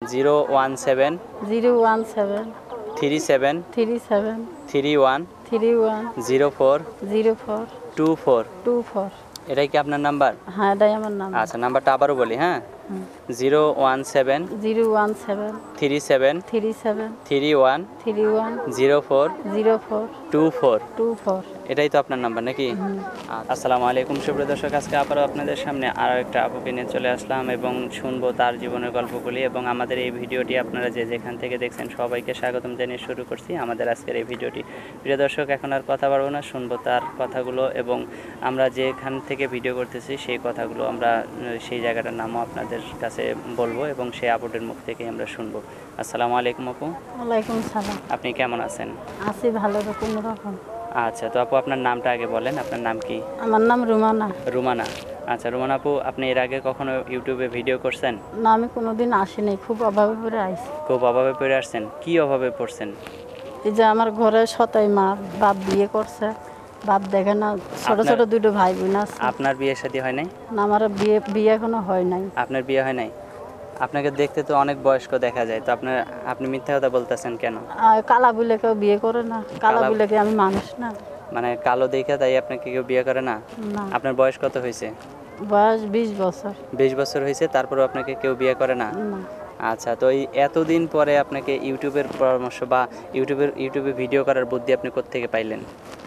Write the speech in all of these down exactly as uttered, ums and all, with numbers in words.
Zero one seven zero one seven three seven three seven three one three one zero four zero four two four. Two four. এটাই কি আপনার number? হ্যাঁ, এটাই আমার নাম। আচ্ছা, নাম্বারটা আবারও বলি। হ্যাঁ, zero one seven zero one seven three seven three seven three one three one zero four zero four two four. Two four. এটাই তো আপনার নাম্বার নাকি? আসসালামু আলাইকুম সুপ্রিয় দর্শক, আজকে আবারও আপনাদের সামনে আরও একটা আপুকে নিয়ে চলে আসলাম এবং শুনবো তার জীবনের গল্পগুলি। এবং আমাদের এই ভিডিওটি আপনারা যে যেখান থেকে দেখছেন সবাইকে স্বাগতম জানিয়ে শুরু করছি আমাদের আজকের এই ভিডিওটি। প্রিয় দর্শক, এখন আর কথা বাড়বো না, শুনবো তার কথাগুলো এবং আমরা যেখান থেকে ভিডিও করতেছি সেই কথাগুলো আমরা সেই জায়গাটার নামও আপনাদের কাছে বলবো এবং সেই আপুটির মুখ থেকে আমরা শুনবো। আসসালামু আলাইকুম আপু। ওয়ালাইকুম সালাম। আপনি কেমন আছেন? আছি ভালো কোনো রকম। আচ্ছা, তো আপু আপনার নামটা আগে বলেন, আপনার নাম কি? আমার নাম রুমানা। রুমানা। আচ্ছা রুমানা আপু, আপনি এর আগে কখনো ইউটিউবে ভিডিও করছেন? না, আমি কোনোদিন আসিনি, খুব অভাবে পড়ে আইছি। খুব অভাবে পড়ে আসছেন? কি অভাবে পড়ছেন? এই যে আমার ঘরে সতাই মা, বাপ বিয়ে করছে, বাপ দেখে না, ছোট ছোট দুটো ভাই বোন আছে। আপনার বিয়ে শাদী হয় নাই? না, আমার বিয়ে বিয়ে এখনো হয় নাই। আপনার বিয়ে হয় নাই? আপনাকে দেখতে তো অনেক বয়স্ক দেখা যায়, তো আপনার আপনি মিথ্যা কথা বলতেছেন কেন? আর কালা বলে কেউ বিয়ে করে না, কালা বলে কি আমি মানুষ না? মানে কালো দেখে তাই আপনাকে কেউ বিয়ে করে না? না। আপনার বয়স কত হয়েছে? বয়স বিশ বছর। বিশ বছর হয়েছে, তারপরেও আপনাকে কেউ বিয়ে করে না? না। আচ্ছা, তো এই এতদিন পরে আপনাকে ইউটিউবের পরামর্শ বা ইউটিউবের ইউটিউবে ভিডিও করার বুদ্ধি আপনি কোত্থেকে পাইলেন?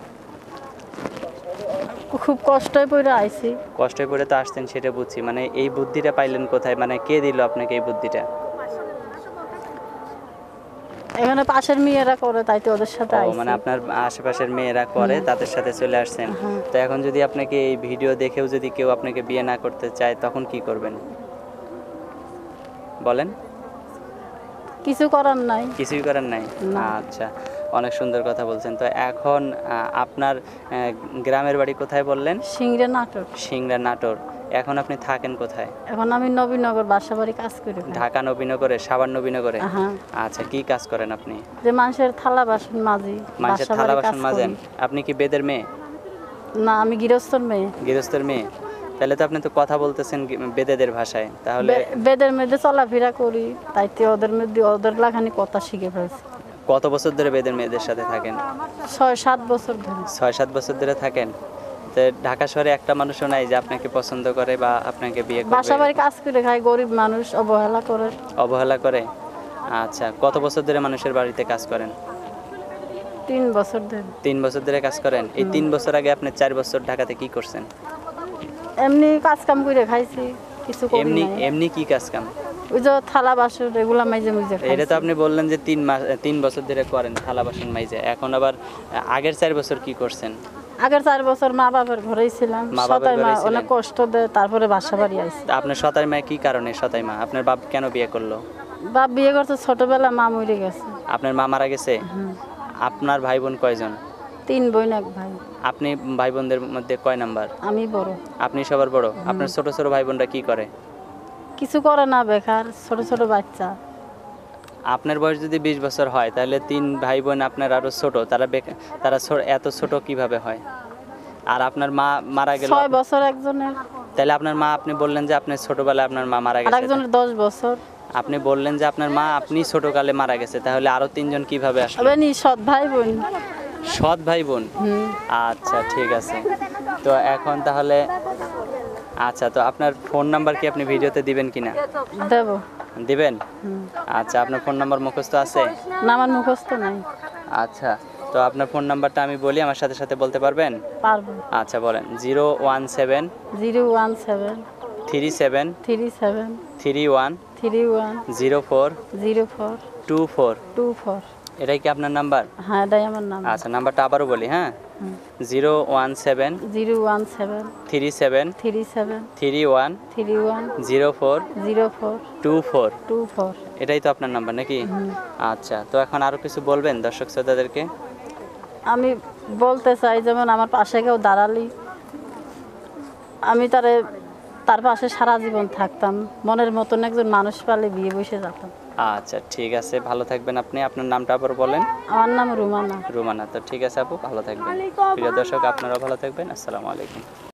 খুব কষ্টই পড়ে আইছি। কষ্টে পড়ে তো আসছেন, সেটা বুঝছি, মানে এই বুদ্ধিটা পাইলেন কোথায়? মানে কে দিল আপনাকে এই বুদ্ধিটা? এখানে পাশের মেয়েরা করে, তাই তো ওদের সাথে ও, আইছি। মানে আপনার আশেপাশের মেয়েরা করে, তাদের সাথে চলে আসছেন। তো এখন যদি আপনাকে এই ভিডিও দেখেও যদি কেউ আপনাকে বিয়ে না করতে চায় তখন কি করবেন বলেন? কিছু করার নাই। কিছুই করার নাই? আচ্ছা, অনেক সুন্দর কথা বলছেন। তো এখন আপনার গ্রামের বাড়ি কোথায় বললেন? সিংড়া নাটোর। সিংড়া নাটোর। এখন আপনি থাকেন কোথায়? এখন আমি নবীনগর বাসা বাড়ি কাজ করি। ঢাকা নবীনগরে? সাভার নবীনগরে? হ্যাঁ। আচ্ছা, কি কাজ করেন আপনি? যে মানুষের থালা বাসন মাজি। মানুষের থালা বাসন মাজেন? আপনি কি বেদের মেয়ে? না, আমি গৃহস্থর মেয়ে। গৃহস্থের মেয়ে? তাহলে তো আপনি তো কথা বলতেছেন বেদেদের ভাষায়, তাহলে বেদের মধ্যে চলাফেরা করি, তাই তো ওদের মধ্যে ওদের লাখানি কথা শিখে ফেলছি। কত বছর ধরে বেদের মেয়েদের সাথে থাকেন? ছয় সাত বছর ধরে। ছয় সাত বছর ধরে থাকেন? তো ঢাকা শহরে একটা মানুষও নাই যে আপনাকে পছন্দ করে বা আপনাকে বিয়ে করবে? বাসা বাড়ি কাজ করে খায়, গরিব মানুষ, অবহেলা করে। অবহেলা করে? আচ্ছা, কত বছর ধরে মানুষের বাড়িতে কাজ করেন? তিন বছর ধরে। তিন বছর ধরে কাজ করেন? এই তিন বছর আগে আপনি চার বছর ঢাকাতে কি করছেন? এমনি কাজ কাম করে খাইছি, কিছু করি এমনি নাই। এমনি কি কাজ কাম? ওই যে থালা বাসন এগুলা মাইজে মাইজে খাইছি। এটা তো আপনি বললেন যে তিন মাস তিন বছর ধরে করেন থালা বাসন মাইজে, এখন আবার আগের চার বছর কি করছেন? আগের চার বছর মা বাবার ঘরেই ছিলাম। সতাই মা অনেক কষ্ট দেয়, তারপরে বাসা বাড়ি আইছি। আপনার সতাই মা কি কারণে সতাই মা? আপনার বাপ কেন বিয়ে করলো? বাপ বিয়ে করছে ছোটবেলা, মা মরে গেছে। আপনার মা মারা গেছে? আপনার ভাই বোন কয়জন? তিন বোন এক ভাই। আপনি ভাই বোনদের মধ্যে কয় নাম্বার? আমি বড়। আপনি সবার বড়? আপনার ছোট ছোট ভাই বোনরা কি করে? কিছু করে না, বেকার, ছোট ছোট বাচ্চা। আপনার বয়স যদি বিশ বছর হয় তাহলে তিন ভাই বোন আপনার আরো ছোট, তারা তারা এত ছোট কিভাবে হয়? আর আপনার মা মারা গেল ছয় বছর একজনের। তাহলে আপনার মা, আপনি বললেন যে আপনার ছোটবেলায় আপনার মা মারা গেছে, একজনের দশ বছর। আপনি বললেন যে আপনার মা আপনি ছোটকালে মারা গেছে, তাহলে আরো তিনজন কিভাবে আসলো? সৎ ভাই বোন। সৎ ভাই বোন? আচ্ছা, ঠিক আছে। তো এখন তাহলে আচ্ছা, তো আপনার ফোন নাম্বার কি আপনি ভিডিওতে দিবেন কিনা? দেব। দিবেন? আচ্ছা, আপনার ফোন নাম্বার মুখস্থ আছে? না, আমার মুখস্থ নাই। আচ্ছা, তো আপনার ফোন নাম্বারটা আমি বলি, আমার সাথে সাথে বলতে পারবেন? পারবো। আচ্ছা বলেন। Zero one seven zero one seven three seven three seven three one three one zero four zero four two four. Two four. এটাই কি আপনার নাম্বার? হ্যাঁ, এটাই আমার নাম। আচ্ছা, নাম্বারটা আবারও বলি। হ্যাঁ, zero one seven zero one seven three seven three seven three one three one zero four zero four two four. Two four. এটাই তো আপনার নাম্বার নাকি? আচ্ছা, তো এখন আরও কিছু বলবেন দর্শক শ্রোতাদেরকে? আমি বলতে চাই, যেমন আমার পাশে কেউ দাঁড়ালি আমি তারে তার পাশে সারা জীবন থাকতাম, মনের মতন একজন মানুষ পালে বিয়ে বসে যেতাম। আচ্ছা, ঠিক আছে, ভালো থাকবেন আপনি। আপনার নামটা আবার বলেন। আমার নাম রুমানা। রুমানা। তো ঠিক আছে আপু, ভালো থাকবেন। প্রিয় দর্শক, আপনারাও ভালো থাকবেন। আসসালামু আলাইকুম।